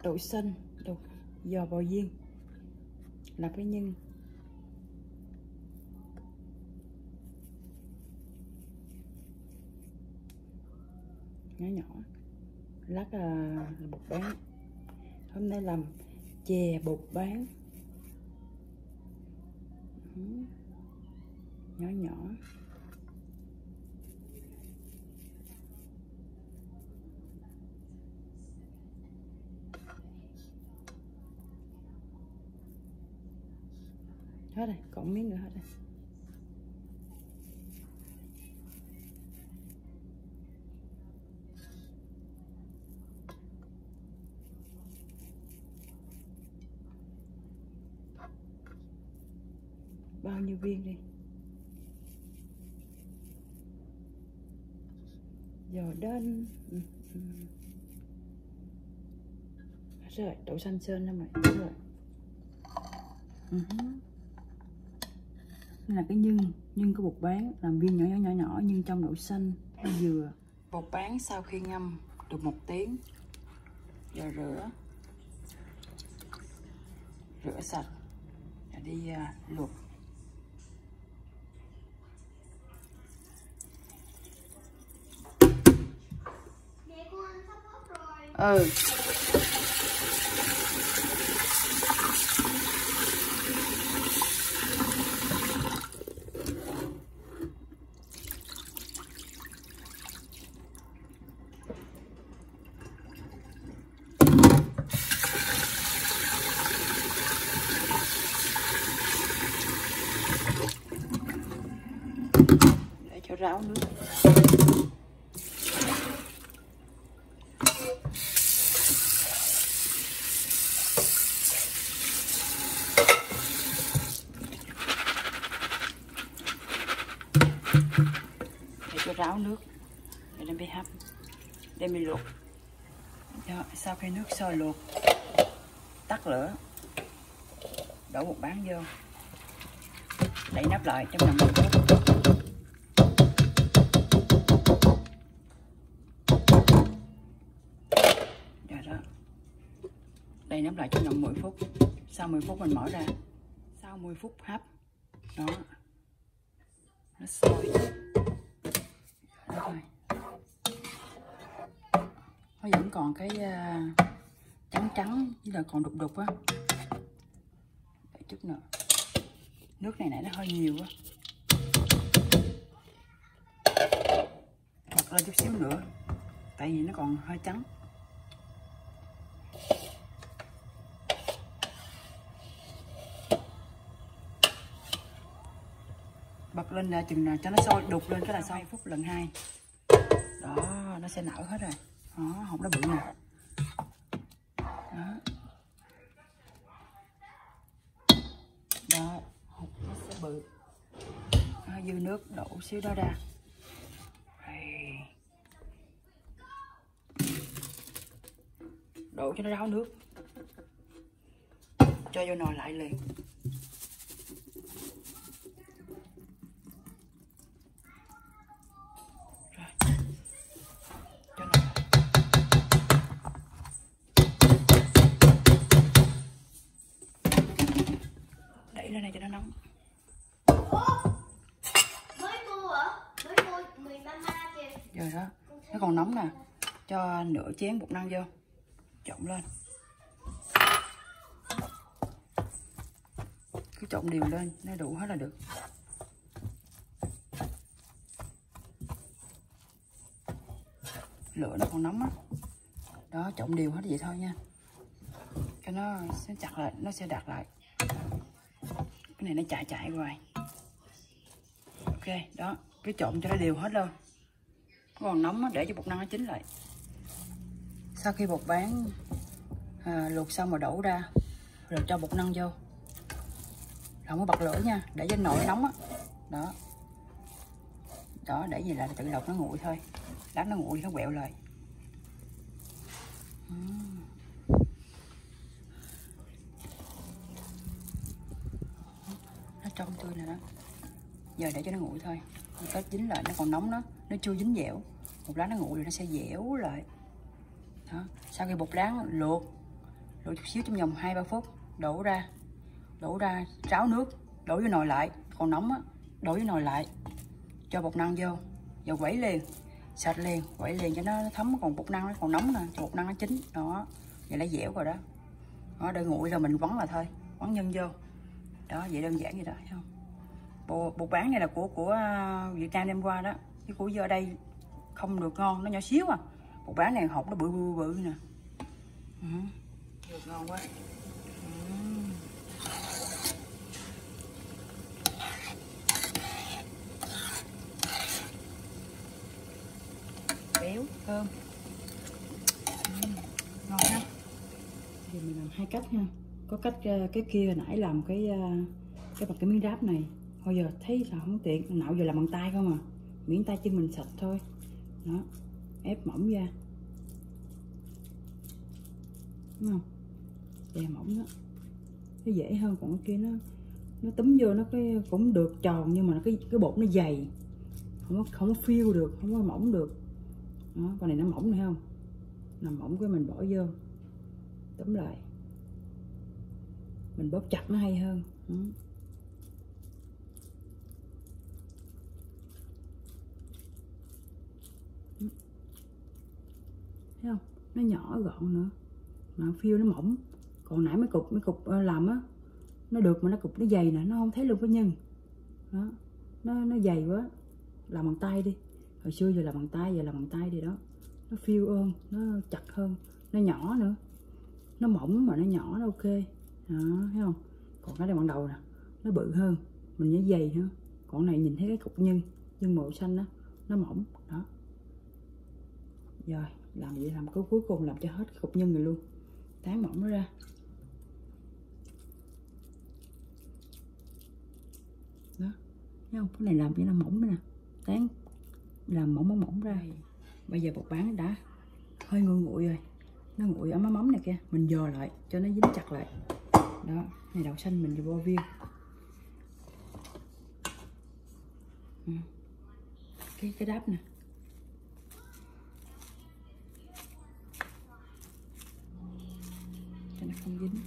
đậu xanh, giò bò viên, là cái nhân. Nhỏ nhỏ. Lát là bột bán. Hôm nay làm chè bột bán. Nhỏ nhỏ. Hết rồi, còn miếng nữa hết rồi. Bao nhiêu viên đi. Giò đen. Rồi, đậu xanh sơn lắm rồi. Rồi. Đây là cái nhân của bột bán, làm viên nhỏ nhỏ nhưng trong đậu xanh, dừa. Bột bán sau khi ngâm được 1 tiếng, giờ rửa sạch và đi luộc. Ừ. Để cho ráo nước. Để cho ráo nước để đem đi hấp, đem đi luộc. Đó, sau khi nước sôi luộc, tắt lửa, đổ bột bán vô, đậy nắp lại trong vòng 10 phút. Rồi đó, đậy nắp lại trong vòng 10 phút. Sau 10 phút mình mở ra. Sau 10 phút hấp, đó, nó sôi. Rồi. Nó vẫn còn cái trắng trắng với là còn đục đục á. Để chút nữa. Nước này nãy nó hơi nhiều quá. Bật lên chút xíu nữa. Tại vì nó còn hơi trắng. Bật lên là chừng nào cho nó sôi, đục lên cái là sôi phút lần 2. Đó, nó sẽ nở hết rồi. Đó, hột nó bự nè. Đó. Đó, hột nó sẽ bự. Đó, dư nước đổ xíu đó ra. Đổ cho nó ráo nước. Cho vô nồi lại liền. Đẩy lên này cho nó nóng. Mới mua hả? Mới mua 10 mama kìa. Rồi đó, nó còn nóng nè. Cho nửa chén bột năng vô. Trộn lên. Cứ trộn đều lên, nó đủ hết là được. Lửa nó còn nóng á. Đó, trộn đều hết vậy thôi nha. Cho nó sẽ chặt lại, nó sẽ đặt lại. Cái này nó chạy hoài. Ok, đó, cứ trộn cho nó đều hết luôn. Còn nóng á, để cho bột năng nó chín lại. Sau khi bột bán luộc xong rồi đổ ra, rồi cho bột năng vô. Không có bật lửa nha, để cho nồi nóng á. Đó. Đó, để gì là tự động nó nguội thôi. Lát nó nguội nó quẹo lại. Nó trong tươi nè đó. Giờ để cho nó nguội thôi. Có chín lại, nó còn nóng đó, nó chưa dính dẻo. Một lát nó nguội rồi nó sẽ dẻo lại. Đó. Sau khi bột rán luộc đổ chút xíu trong vòng 2-3 phút, đổ ra ráo nước, đổ vô nồi lại, còn nóng á, đổ vô nồi lại, cho bột năng vô, rồi quẩy liền, sạch liền, quẩy liền cho nó thấm, còn bột năng nó còn nóng nè, cho bột năng nó chín, đó, vậy là dẻo rồi đó. Đó, đợi nguội rồi mình quấn là thôi, quấn nhân vô, đó, vậy đơn giản vậy đó, thấy không? Bột bán này là của Việt Nam đem qua đó, chứ của giờ đây không được ngon, nó nhỏ xíu à. Bột bán này hột nó bự nè, được ngon quá. Béo thơm, ngon ha. Thì mình làm 2 cách ha, có cách cái kia nãy làm cái bằng cái miếng ráp này, thôi giờ thấy sao không tiện, nào giờ làm bằng tay không à, miếng tay chân mình sạch thôi, đó, ép mỏng ra, đúng không, đè mỏng đó, nó dễ hơn, còn cái kia nó túm vô nó cái cũng được tròn, nhưng mà cái bột nó dày, không có phiêu được, không có mỏng được, đó, con này nó mỏng này không, làm mỏng cái mình bỏ vô, túm lại, mình bóp chặt nó hay hơn. Thấy không, nó nhỏ gọn nữa mà phiêu nó mỏng, còn nãy mấy cục làm á nó được mà nó cục nó dày nè, nó không thấy luôn cái nhân đó, nó dày quá, làm bằng tay đi, hồi xưa giờ làm bằng tay, giờ làm bằng tay đi, đó, nó phiêu hơn, nó chặt hơn, nó nhỏ nữa, nó mỏng mà nó nhỏ, nó ok đó, thấy không? Còn cái này ban đầu nè nó bự hơn, mình nhớ dày hơn, còn này nhìn thấy cái cục nhân màu xanh đó, nó mỏng đó. Rồi làm vậy, làm cuối cùng làm cho hết cái cục nhân này luôn, tán mỏng nó ra đó, thấy không? Cái này làm cho nó mỏng nè, tán làm mỏng ra. Bây giờ bột bán đã hơi nguội rồi, nó nguội ở mắm này kia, mình dò lại cho nó dính chặt lại đó. Này đậu xanh mình vô viên, cái đáp nè, cho nó không dính.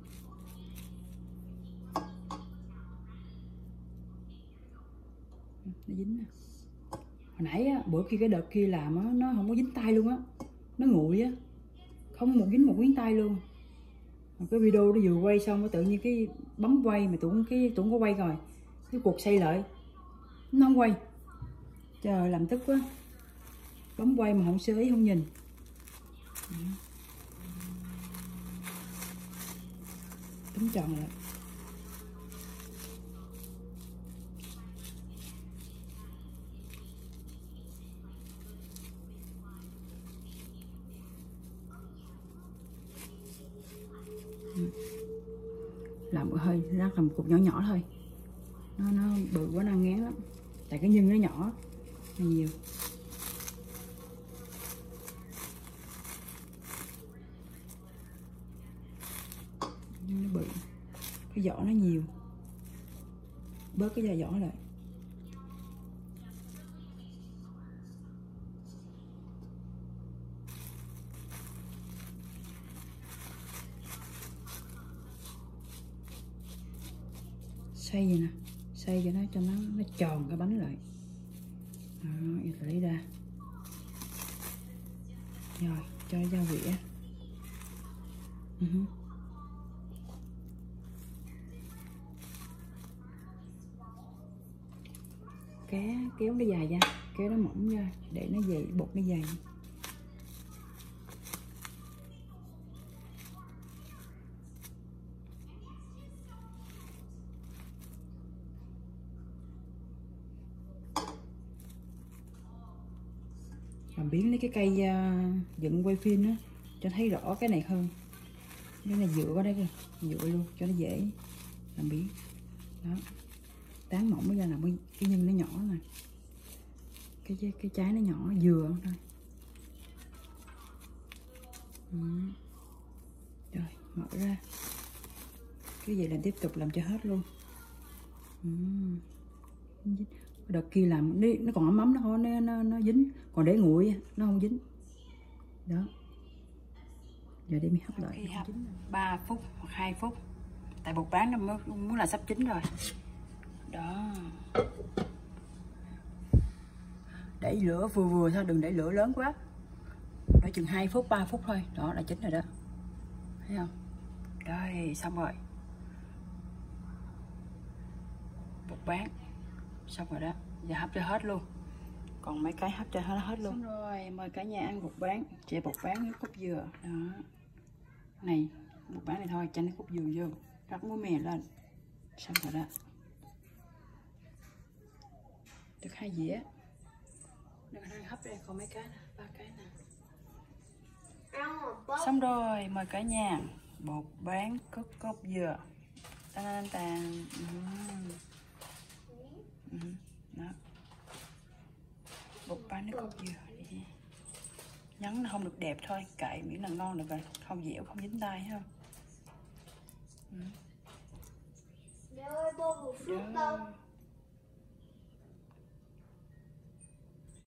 Nó dính nè. Hồi nãy á, bữa kia cái đợt kia làm á, nó không có dính tay luôn á, nó nguội á, không dính một miếng tay luôn. Cái video nó vừa quay xong nó tự nhiên cái bấm quay mà tụi không có quay rồi, cái cuộc xây lại nó không quay, trời làm tức quá, bấm quay mà không sơ ý không nhìn. Túm tròn lại, làm hơi rác làm cục nhỏ thôi, nó bự quá nó ngán lắm, tại cái nhân nó nhỏ, nó nhiều. Nhưng nó bự, cái vỏ nó nhiều, bớt cái vỏ lại. Xay vậy nè, xay cho nó tròn cái bánh lại đó, lấy ra rồi cho gia vị á. Kéo nó dài ra, kéo nó mỏng ra để nó dày, bột nó dày. Làm biến lấy cái cây dựng quay phim đó cho thấy rõ cái này hơn. Cái này dựa vào đây kìa, dựa luôn cho nó dễ làm biến đó. Tán mỏng ra làm cái nhân nó nhỏ này, cái trái nó nhỏ vừa thôi. Rồi mở ra, cái gì làm tiếp tục làm cho hết luôn. Đợt kia làm nó còn ấm nó thôi, nó dính, còn để nguội nó không dính đó. Giờ đi mới hấp lại. Khi hấp 3 phút hoặc 2 phút. Tại bột bán nó mới muốn là sắp chín rồi. Đó. Đẩy lửa vừa vừa thôi, đừng đẩy lửa lớn quá. Để chừng 2 phút, 3 phút thôi. Đó là chín rồi đó. Thấy không? Đây, xong rồi. Bột bán. Xong rồi đó. Giờ hấp cho hết luôn. Còn mấy cái hấp cho hết luôn. Xong rồi, mời cả nhà ăn bột bán. Chè bột bán với cốt dừa. Đó. Này, bột bán này thôi, cho nó cốt dừa vô. Rắc muối mè lên. Xong rồi đó. Được 2 dĩa. Được đang hấp đây, còn mấy cái nè, 3 cái nè. Xong rồi, mời cả nhà. Bột bán cốt dừa. Tan tan. Đó. Bột bán nước cốt dừa. Nhấn nó không được đẹp thôi, cậy miễn là ngon được rồi, không dẻo, không dính tay ha. Mẹ ơi, bô một phút đâu.